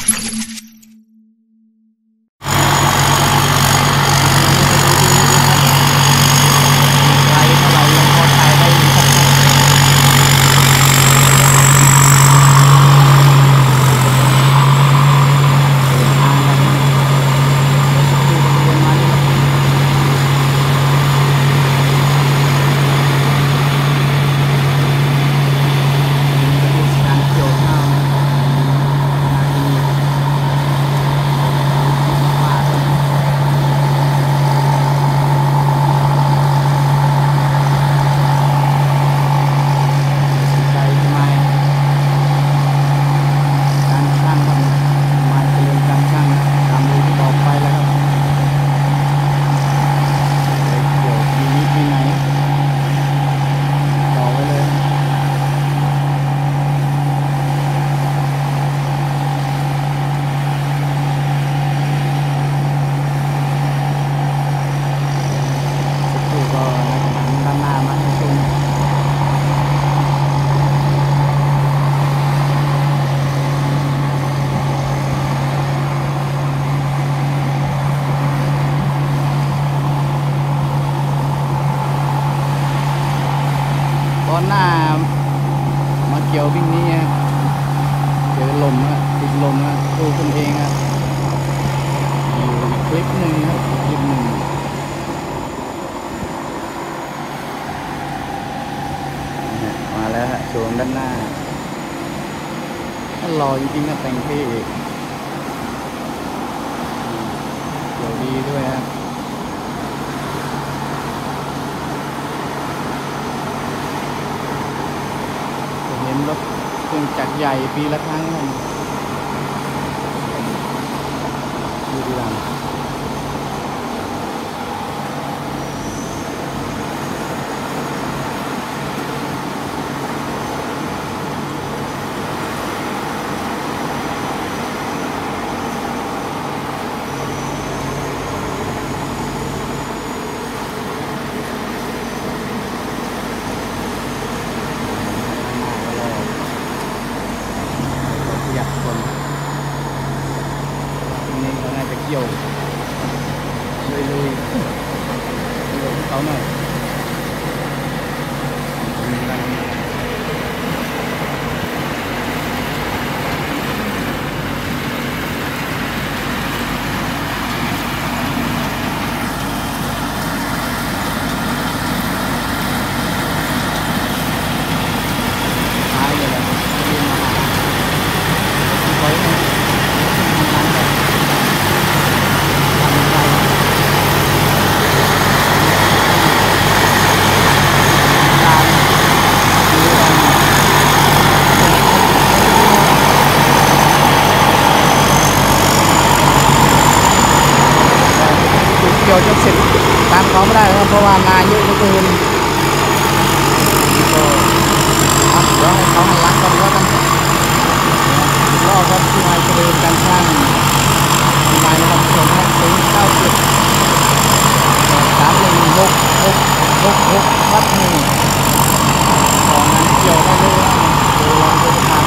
หน้ามาเกี่ยววิ่งนี้เจอลมติดลมตัวคนเองอยู่คลิปหนึ่งครับคลิปหนึ่งมาแล้วฮะโชว์ด้านหน้าก็รอจริงๆก็แต่งเท่เกี่ยวดีด้วยฮะเห็นรถเครื่องจักรใหญ่ปีละครั้งดูดีจังเกี่ยวเลยเขาหน่อยท้ายเลยแหละไว้เกี่ยวจนเสร็จตามเขาไม่ได้ครับเพราะว่างานเยอะเหลือเกินก็เดี๋ยวให้เขามาลักกันแล้วกันรอบครับที่นายเจริญการช่างนายนะครับผมนะถึง97 316666ทับ1ของนั้นเกี่ยวได้เลยตัววันตัวทา